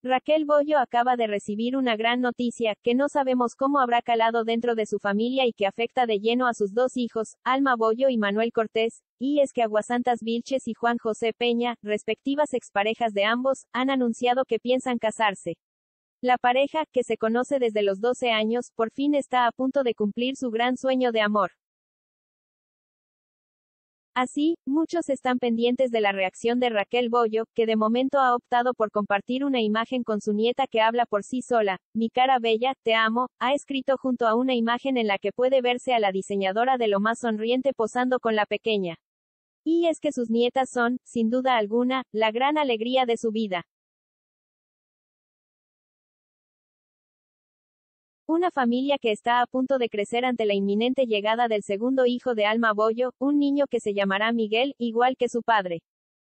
Raquel Bollo acaba de recibir una gran noticia, que no sabemos cómo habrá calado dentro de su familia y que afecta de lleno a sus dos hijos, Alma Bollo y Manuel Cortés, y es que Aguasantas Vilches y Juan José Peña, respectivas exparejas de ambos, han anunciado que piensan casarse. La pareja, que se conoce desde los 12 años, por fin está a punto de cumplir su gran sueño de amor. Así, muchos están pendientes de la reacción de Raquel Bollo, que de momento ha optado por compartir una imagen con su nieta que habla por sí sola. Mi cara bella, te amo, ha escrito junto a una imagen en la que puede verse a la diseñadora de lo más sonriente posando con la pequeña. Y es que sus nietas son, sin duda alguna, la gran alegría de su vida. Una familia que está a punto de crecer ante la inminente llegada del segundo hijo de Alma Bollo, un niño que se llamará Miguel, igual que su padre.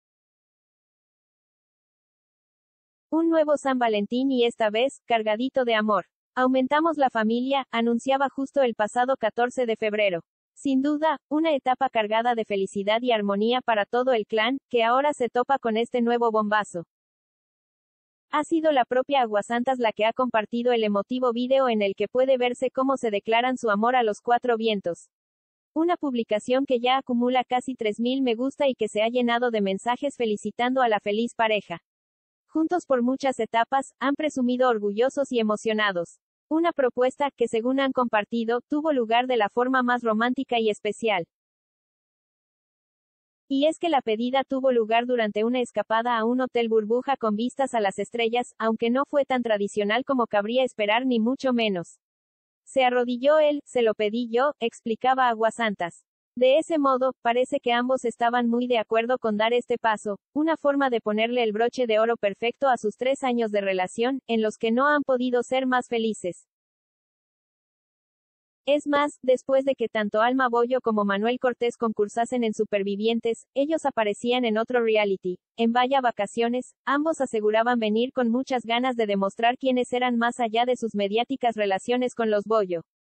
Un nuevo San Valentín y esta vez, cargadito de amor. Aumentamos la familia, anunciaba justo el pasado 14 de febrero. Sin duda, una etapa cargada de felicidad y armonía para todo el clan, que ahora se topa con este nuevo bombazo. Ha sido la propia Aguasantas la que ha compartido el emotivo vídeo en el que puede verse cómo se declaran su amor a los cuatro vientos. Una publicación que ya acumula casi 3.000 me gusta y que se ha llenado de mensajes felicitando a la feliz pareja. Juntos por muchas etapas, han presumido orgullosos y emocionados. Una propuesta que, según han compartido, tuvo lugar de la forma más romántica y especial. Y es que la pedida tuvo lugar durante una escapada a un hotel burbuja con vistas a las estrellas, aunque no fue tan tradicional como cabría esperar ni mucho menos. Se arrodilló él, se lo pedí yo, explicaba Aguasantas. De ese modo, parece que ambos estaban muy de acuerdo con dar este paso, una forma de ponerle el broche de oro perfecto a sus 3 años de relación, en los que no han podido ser más felices. Es más, después de que tanto Alma Bollo como Manuel Cortés concursasen en Supervivientes, ellos aparecían en otro reality. En Vaya Vacaciones, ambos aseguraban venir con muchas ganas de demostrar quiénes eran más allá de sus mediáticas relaciones con los Bollo.